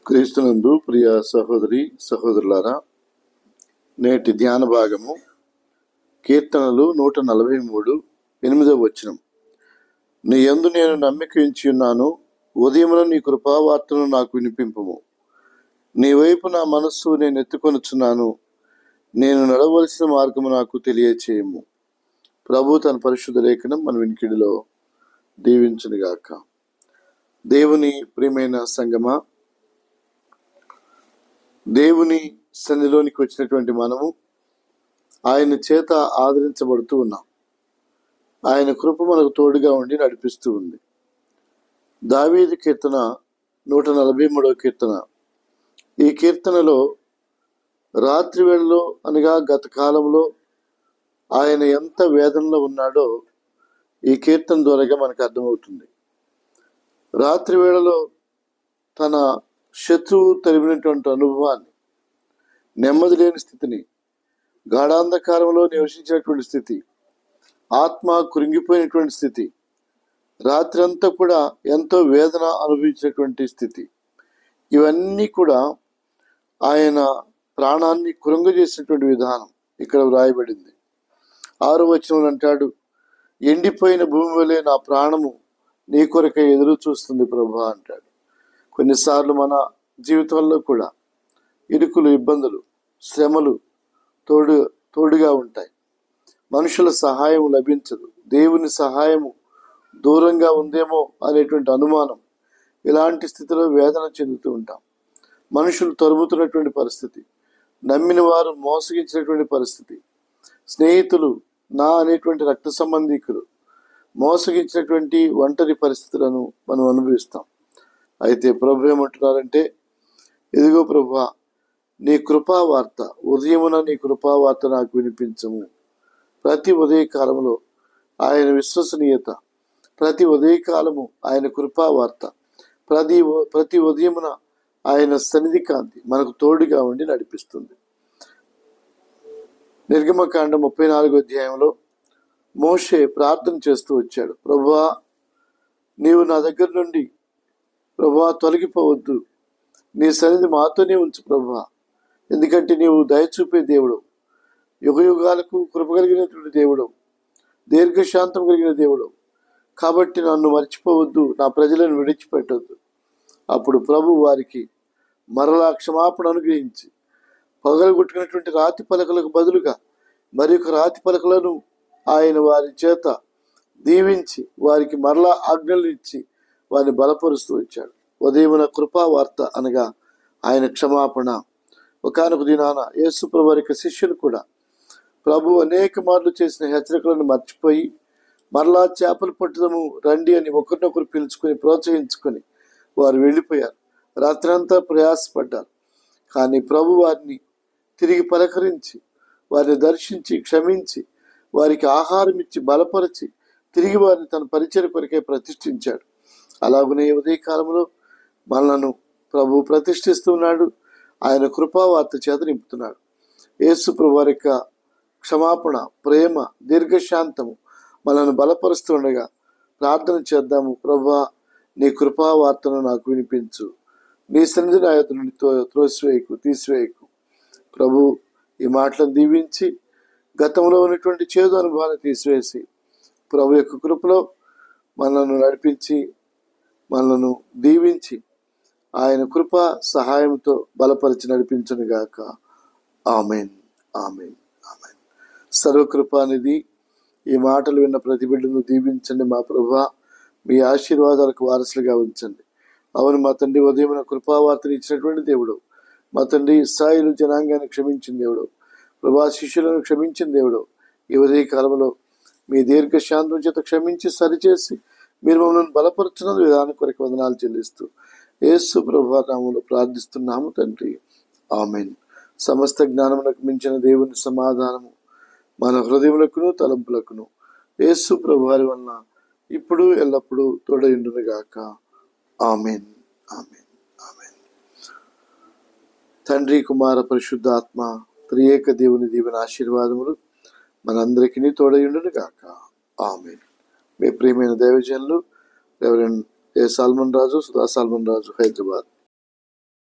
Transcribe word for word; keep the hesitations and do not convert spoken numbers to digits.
క్రీస్తునందు ప్రియ సహోదరి సహోదరులారా, నేటి ధ్యాన భాగము కీర్తనలు నూట నలభై మూడు ఎనిమిదవ వచనం. నీ యందు నేను నమ్మిక ఉంచి ఉన్నాను, ఉదయమున నీ కృపావార్తను నాకు వినిపింపుము. నీ వైపు నా మనస్సు నేను ఎత్తుకొనుచున్నాను, నేను నడవలసిన మార్గము నాకు తెలియచేయము. ప్రభు తన పరిశుద్ధ లేఖనం మన వినికిడిలో దీవించునుగాక. దేవుని ప్రియమైన సంగమా, దేవుని సన్నిధిలోనికి వచ్చినటువంటి మనము ఆయన చేత ఆదరించబడుతూ ఉన్నాం. ఆయన కృప మనకు తోడుగా ఉండి నడిపిస్తూ ఉంది. దావీదు కీర్తన నూట నలభై మూడవ కీర్తన. ఈ కీర్తనలో రాత్రి వేళలో అనగా గత కాలంలో ఆయన ఎంత వేదనలో ఉన్నాడో ఈ కీర్తన ద్వారాగా మనకు అర్థమవుతుంది. రాత్రి వేళలో తన శత్రువు తరిమినటువంటి అనుభవాన్ని, నెమ్మది లేని స్థితిని, గాఢాంధకారంలో నివసించినటువంటి స్థితి, ఆత్మ కృంగిపోయినటువంటి స్థితి, రాత్రి అంతా కూడా ఎంతో వేదన అనుభవించినటువంటి స్థితి, ఇవన్నీ కూడా ఆయన ప్రాణాన్ని కృంగజేసినటువంటి విధానం ఇక్కడ వ్రాయబడింది. ఆరో వచనం అంటాడు, ఎండిపోయిన భూమి వలె నా ప్రాణము నీ కొరకై ఎదురు చూస్తుంది ప్రభా అంటాడు. కొన్నిసార్లు మన జీవితంలో కూడా ఇరుకులు, ఇబ్బందులు, శ్రమలు తోడు తోడుగా ఉంటాయి. మనుషుల సహాయం లభించదు, దేవుని సహాయము దూరంగా ఉందేమో అనేటువంటి అనుమానం, ఇలాంటి స్థితిలో వేదన చెందుతూ ఉంటాం. మనుషులు తరుముతున్నటువంటి పరిస్థితి, నమ్మిన వారు మోసగించినటువంటి పరిస్థితి, స్నేహితులు నా అనేటువంటి రక్త సంబంధికులు మోసగించినటువంటి ఒంటరి పరిస్థితులను మనం అనుభవిస్తాం. అయితే ప్రభు ఏమంటున్నారంటే, ఇదిగో ప్రభా, నీ కృపావార్త, ఉదయమున నీ కృపావార్త నాకు వినిపించము. ప్రతి ఉదయకాలంలో ఆయన విశ్వసనీయత, ప్రతి ఉదయకాలము ఆయన కృపావార్త, ప్రతి ప్రతి ఉదయమున ఆయన సన్నిధి కాంతి మనకు తోడుగా ఉండి నడిపిస్తుంది. నిర్గమకాండం ముప్పై నాలుగో అధ్యాయంలో మోషే ప్రార్థన చేస్తూ వచ్చాడు, ప్రభువా నీవు నా దగ్గర నుండి ప్రభువా తొలగిపోవద్దు, నీ సన్నిధి మాతోనే ఉంచు ప్రభువా, ఎందుకంటే నీవు దయచూపే దేవుడు, యుగ యుగాలకు కృప కలిగినటువంటి దేవుడు, దీర్ఘశాంతం కలిగిన దేవుడు, కాబట్టి నన్ను మర్చిపోవద్దు, నా ప్రజలను విడిచిపెట్టవద్దు. అప్పుడు ప్రభు వారికి మరలా క్షమాపణ అనుగ్రహించి పగలగొట్టుకున్నటువంటి రాతి పలకలకు బదులుగా మరి ఒక రాతి పలకలను ఆయన వారి చేత దీవించి వారికి మరలా ఆజ్ఞలు ఇచ్చి వారిని బలపరుస్తూ వచ్చాడు. ఉదయమున కృపావార్త అనగా ఆయన క్షమాపణ. ఒకానొక దినాన యేసు ప్రభు వారి శిష్యులు కూడా ప్రభు అనేక మార్లు చేసిన హెచ్చరికలను మర్చిపోయి మరలా చేపలు పట్టుదము రండి అని ఒకరినొకరు పిలుచుకొని ప్రోత్సహించుకొని వారు వెళ్ళిపోయారు. రాత్రి అంతా ప్రయాసపడ్డారు. కానీ ప్రభు వారిని తిరిగి పలకరించి వారిని దర్శించి క్షమించి వారికి ఆహారం ఇచ్చి బలపరిచి తిరిగి వారిని తన పరిచయ కొరకే ప్రతిష్ఠించాడు. అలాగనే ఉదయకాలంలో మనలను ప్రభు ప్రతిష్ఠిస్తున్నాడు. ఆయన కృపావార్త చేత నింపుతున్నాడు. యేసు ప్రభు వారి యొక్క క్షమాపణ, ప్రేమ, దీర్ఘశాంతము మనల్ని బలపరుస్తుండగా ప్రార్థన చేద్దాము. ప్రభువా నీ కృపావార్తను నాకు వినిపించు, నీ సన్నిధి నా యొద్ద నుండి త్రోసివేయకు, తీసివేయకు. ప్రభు ఈ మాటలను దీవించి గతంలో ఉన్నటువంటి చేదు అనుభవాన్ని తీసివేసి ప్రభు యొక్క కృపలో మనలను నడిపించి మనలను దీవించి ఆయన కృప సహాయంతో బలపరిచి నడిపించునుగాక. Amen, amen, amen. సర్వకృపానిధి ఈ మాటలు విన్న ప్రతి బిడ్డను దీవించండి మా ప్రభువా, మీ ఆశీర్వాదాలకు వారసులుగా ఉంచండి. అవును మా తండ్రి, ఉదయమున కృపావార్తను ఇచ్చినటువంటి దేవుడు, మా తండ్రి ఇశ్రాయేలు జనాంగాన్ని క్షమించిన దేవుడు, ప్రభా శిష్యులను క్షమించిన దేవుడు, ఈ ఉదయ కాలంలో మీ దీర్ఘశాంతం చేత క్షమించి సరిచేసి మీరు మమ్మల్ని బలపరుచున్న విధానం కొరకు వందనాలు చెల్లిస్తూ యేసు ప్రభువా నామములో ప్రార్థిస్తున్నాము తండ్రి, ఆమెన్. సమస్త జ్ఞానమునకు మించిన దేవుని సమాధానము మన హృదయములకును తలంపులకును యేసు ప్రభువారి వలన ఇప్పుడు ఎల్లప్పుడూ తోడయుండునుగాక. Amen, amen, amen. తండ్రి, కుమార, పరిశుద్ధాత్మ త్రియేక దేవుని దీవెన ఆశీర్వాదములు మనందరికీ తోడయుండునుగాక. ఆమెన్. మీ ప్రియమైన దైవజనులు reverend A Solomon Raju, Sudha Solomon Raju, Hyderabad.